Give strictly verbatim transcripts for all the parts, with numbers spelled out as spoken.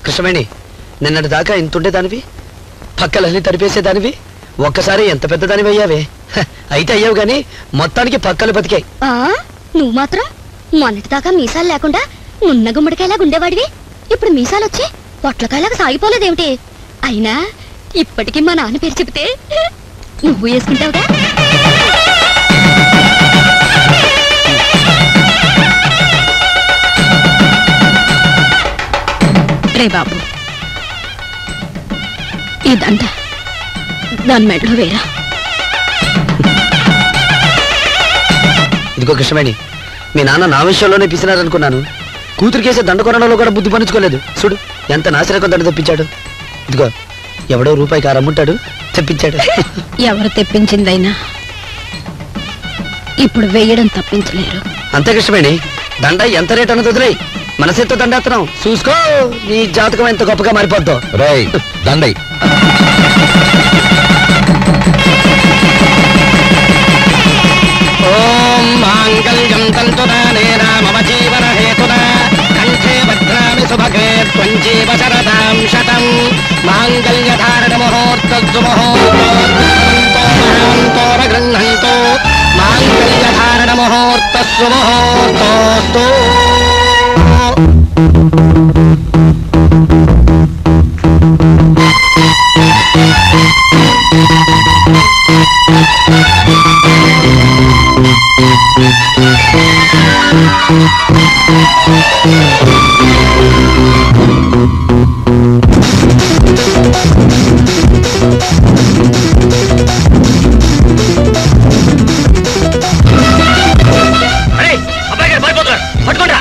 కృష్ణవేణి, నిన్నటి దాకా ఇంతుండే దానివి, పక్కలన్నీ తడిపేసేదానివి, ఒక్కసారి ఎంత పెద్దదానివి అయ్యావే. అయితే అయ్యావు గాని మొత్తానికి పక్కలు బతికాయి. నువ్వు మాత్రం మొన్నటి దాకా మీసాలు లేకుండా నున్న గుమ్మడికాయలాగా ఉండేవాడివి, ఇప్పుడు మీసాలు వచ్చి పొట్లకాయలాగా సాగిపోలేదేమిటి? అయినా ఇప్పటికీ మా నాన్న పేరు చెబితే నువ్వు వేసుకుంటావుగా. రే బాబు, ఇదంట దాని మెడలో వేరా. ఇదిగో కృష్ణవేణి, మీ నాన్న నా విషయంలోనే పిసినారనుకున్నాను. కూతురికేసే దండ కొనడంలో కూడా బుద్ధి పనుచుకోలేదు. చూడు ఎంత నాసిరకం దండ తెప్పించాడు. ఇదిగో ఎవడో రూపాయికి ఆరమ్ముంటాడు, తెప్పించాడు. ఎవరు తెప్పించిందైనా ఇప్పుడు వేయడం తప్పించలేరు. అంతే కృష్ణవేణి, దండ ఎంత రేట్ అన్నది వదిలేయ్, మనసెత్తో దండేస్తున్నాం చూసుకో, నీ జాతకం ఎంత గొప్పగా మారిపోద్దో. రేయ్ దండై. ఓం మాంగళ్యం తంతునానేన మమ జీవన హేతునా కంఠే భద్రామి సుభగే త్వం జీవ శరదాం శతం. మాంగళ్యధారణ ముహూర్తస్సు ముహూర్తో గృహంతో మాంగళ్యధారణ ముహూర్తస్సు ముహూర్తోస్తు. అబ్బాయి గారు పడిపోతున్నారు, పట్టుకోండి.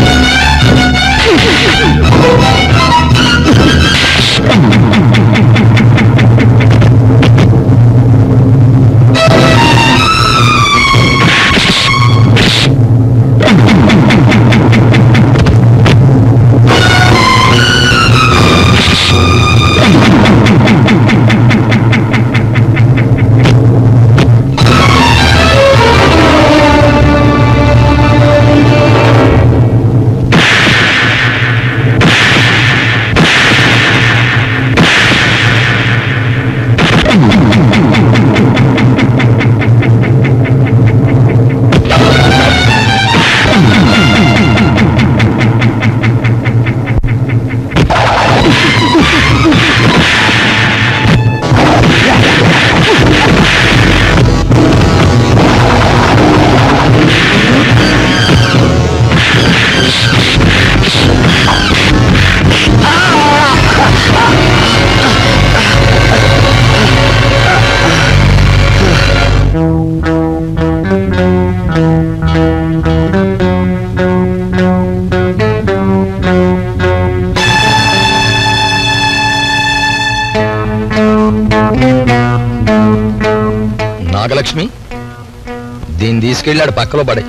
నాగలక్ష్మి, దీన్ని తీసుకెళ్ళాడు పక్కలో పడే.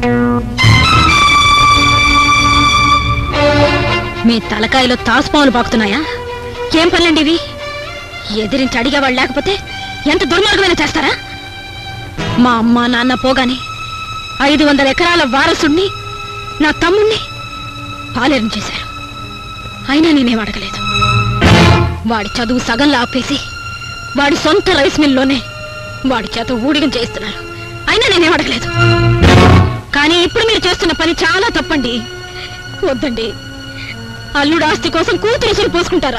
మీ తలకాయలో తాసుపాములు పాకుతున్నాయా? ఏం పనులండి ఇవి? ఎదిరించి అడిగేవాళ్ళు లేకపోతే ఎంత దుర్మార్గమైన చేస్తారా? మా అమ్మ నాన్న పోగానే ఐదు వందల ఎకరాల వారసుణ్ణి నా తమ్ముణ్ణి పాలేరం చేశారు. అయినా నేనేం అడగలేదు. వాడి చదువు సగంలో ఆపేసి వాడి సొంత రైస్ మిల్లోనే వాడి చేత ఊడిగం చేయిస్తున్నారు. అయినా నేనేం అడగలేదు. కానీ ఇప్పుడు మీరు చేస్తున్న పని చాలా తప్పండి. వద్దండి. అల్లుడు ఆస్తి కోసం కూతురు పోసుకుంటారా?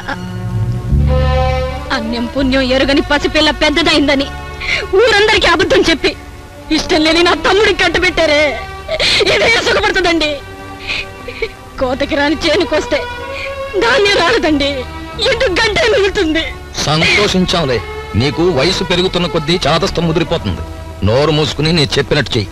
అన్యం పుణ్యం ఎరుగని పసిపిల్ల పెద్దదైందని ఊరందరికీ అబద్ధం చెప్పి ఇష్టం లేని నా తమ్ముడికి కట్టబెట్టారే. ఇదే సుఖపడుతుందండి. కోతకి రాని చేనుకొస్తే ధాన్యం రాలదండి, ఇంటి గంట మిగులుతుంది. సంతోషించాంలే, నీకు వయసు పెరుగుతున్న కొద్దీ చాదస్తం ముదిరిపోతుంది. నోరు మూసుకుని నీ చెప్పినట్టు చెయ్యి.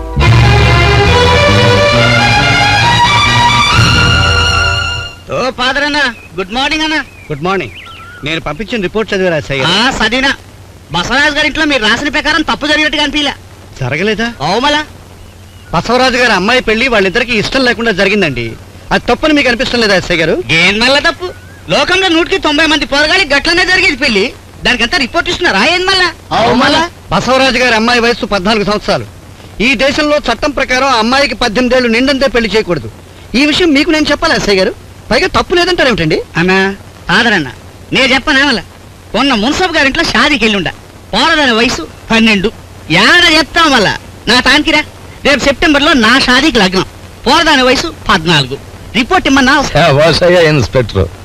ఓ ఫాదర్ అన్న, గుడ్ మార్నింగ్ అన్న. Good morning. నేను పంపించిన రిపోర్ట్ చదివారా సార్? చదివినా. బసవరాజు గారి ఇంట్లో మీరు రాసిన ప్రకారం తప్పు జరిగినట్టుగా అనిపించలే. జరగలేదా? అవుమలా బసవరాజు గారి అమ్మాయి పెళ్లి వాళ్ళిద్దరికి ఇష్టం లేకుండా జరిగిందండి. అది తప్పని మీకు అనిపిష్టం లేదా ఎస్ఐ గారు? ఏం మళ్ళా తప్పు? లోకంలో నూటికి తొంభై మంది పోరగాలి గట్లనే జరిగేది పెళ్లి. దానికంతా రిపోర్ట్ ఇస్తున్నారా? ఏం మళ్ళా? అవుమలా. బసవరాజు గారి అమ్మాయి వయసు పద్నాలుగు సంవత్సరాలు. ఈ దేశంలో చట్టం ప్రకారం అమ్మాయికి పద్దెనిమిది ఏళ్ళు నిండంతే పెళ్లి చేయకూడదు. ఈ విషయం మీకు నేను చెప్పాలి ఎస్ఐ గారు? పైగా తప్పు లేదంటారేమిటండి? అన్నా ఆదరన్న నేను చెప్పనామల మొన్న మున్సబ్ గారింట్లో షాదీకి వెళ్ళుండా పోరదాని వయసు పన్నెండు ఏడ చెప్తాం వల్ల నా తానికిరా రేపు సెప్టెంబర్ లో నా షాదీకి లగ్నం పోరదాని వయసు పద్నాలుగు రిపోర్ట్ ఇమ్మన్నా వాసయ్య ఇన్స్పెక్టర్